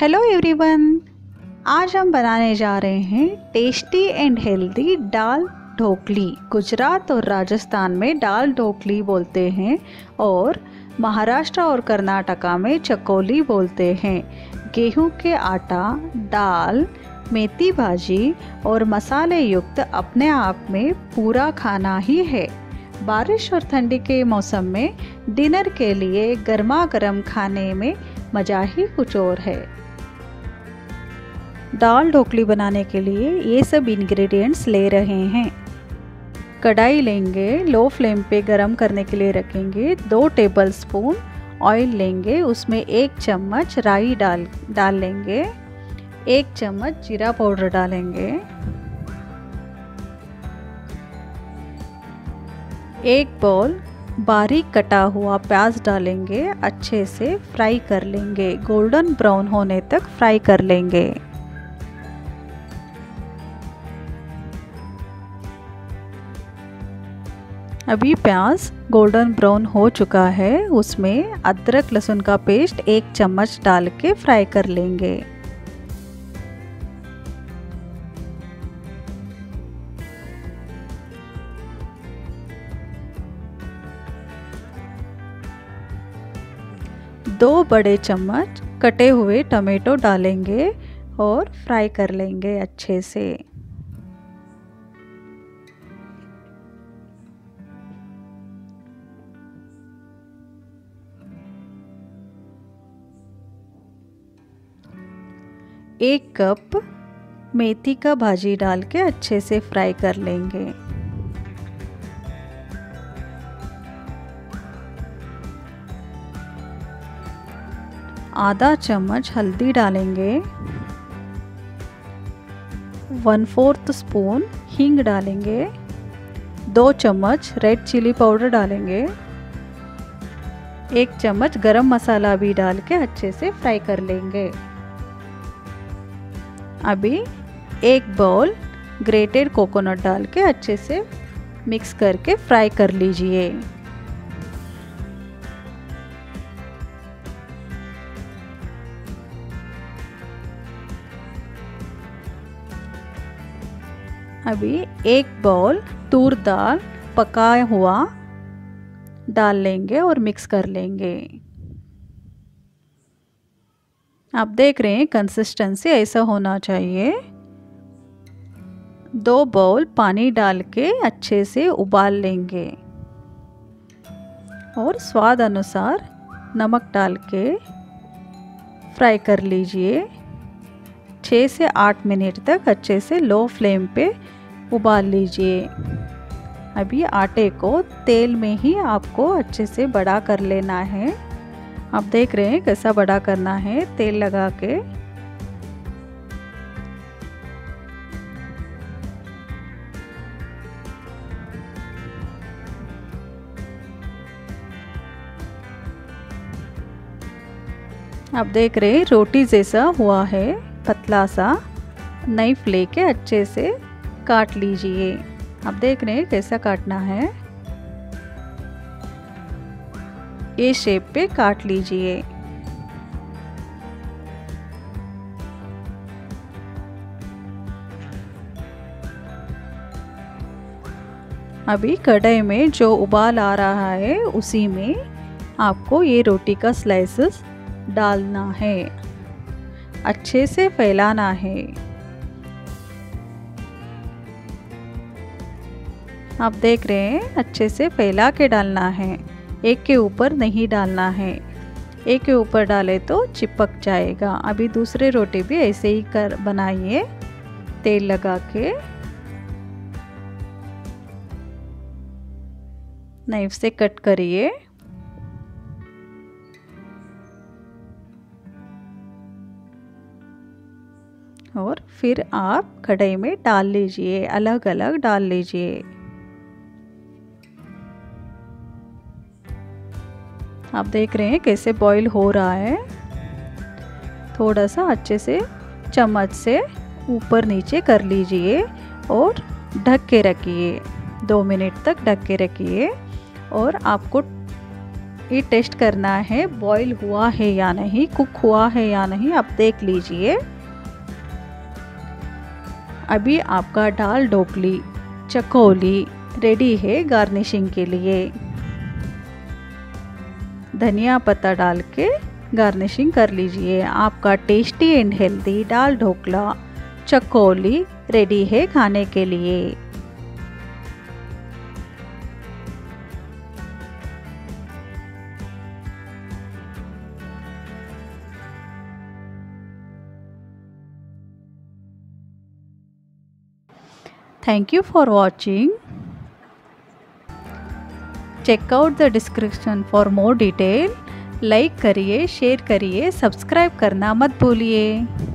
Hello everyone, आज हम बनाने जा रहे हैं टेस्टी एंड हेल्दी दाल ढोकली। गुजरात और राजस्थान में दाल ढोकली बोलते हैं और महाराष्ट्र और कर्नाटका में चकोली बोलते हैं। गेहूं के आटा, दाल, मेथी भाजी और मसाले युक्त अपने आप में पूरा खाना ही है। बारिश और ठंडी के मौसम में डिनर के लिए गर्मा गर्म खाने में मज़ा ही कुछ और है। दाल ढोकली बनाने के लिए ये सब इंग्रेडिएंट्स ले रहे हैं। कढ़ाई लेंगे, लो फ्लेम पे गरम करने के लिए रखेंगे। 2 टेबलस्पून ऑयल लेंगे, उसमें 1 चम्मच राई डाल लेंगे। 1 चम्मच जीरा पाउडर डालेंगे। 1 बाउल बारीक कटा हुआ प्याज डालेंगे। अच्छे से फ्राई कर लेंगे, गोल्डन ब्राउन होने तक फ्राई कर लेंगे। अभी प्याज गोल्डन ब्राउन हो चुका है, उसमें अदरक लहसुन का पेस्ट 1 चम्मच डाल के फ्राई कर लेंगे। दो बड़े चम्मच कटे हुए टमाटो डालेंगे और फ्राई कर लेंगे अच्छे से। एक कप मेथी का भाजी डाल के अच्छे से फ्राई कर लेंगे। आधा चम्मच हल्दी डालेंगे। 1/4 स्पून हींग डालेंगे। 2 चम्मच रेड चिली पाउडर डालेंगे। 1 चम्मच गरम मसाला भी डाल के अच्छे से फ्राई कर लेंगे। अभी 1 बाउल ग्रेटेड कोकोनट डाल के अच्छे से मिक्स करके फ्राई कर लीजिए। अभी 1 बाउल तूर दाल पकाया हुआ डाल लेंगे और मिक्स कर लेंगे। आप देख रहे हैं कंसिस्टेंसी ऐसा होना चाहिए। 2 बाउल पानी डाल के अच्छे से उबाल लेंगे और स्वाद अनुसार नमक डाल के फ्राई कर लीजिए। 6 से 8 मिनट तक अच्छे से लो फ्लेम पे उबाल लीजिए। अभी आटे को तेल में ही आपको अच्छे से बड़ा कर लेना है। आप देख रहे हैं कैसा बड़ा करना है तेल लगा के। आप देख रहे हैं रोटी जैसा हुआ है, पतला सा। नाइफ लेके अच्छे से काट लीजिए। आप देख रहे हैं कैसा काटना है, ये शेप पे काट लीजिए। अभी कढ़ाई में जो उबाल आ रहा है उसी में आपको ये रोटी का स्लाइसेस डालना है, अच्छे से फैलाना है। आप देख रहे हैं अच्छे से फैला के डालना है, एक के ऊपर नहीं डालना है। एक के ऊपर डाले तो चिपक जाएगा। अभी दूसरे रोटी भी ऐसे ही कर बनाइए, तेल लगा के नाइफ से कट करिए। और फिर आप कढ़ाई में डाल लीजिए, अलग अलग डाल लीजिए। आप देख रहे हैं कैसे बॉईल हो रहा है। थोड़ा सा अच्छे से चम्मच से ऊपर नीचे कर लीजिए और ढक के रखिए। 2 मिनट तक ढक के रखिए और आपको ये टेस्ट करना है बॉईल हुआ है या नहीं, कुक हुआ है या नहीं, आप देख लीजिए। अभी आपका दाल ढोकली चकोली रेडी है गार्निशिंग के लिए। धनिया पत्ता डाल के गार्निशिंग कर लीजिए। आपका टेस्टी एंड हेल्दी दाल ढोकला चकोली रेडी है खाने के लिए। Thank you for watching. Check out the description for more detail. Like करिए, शेयर करिए, सब्सक्राइब करना मत भूलिए।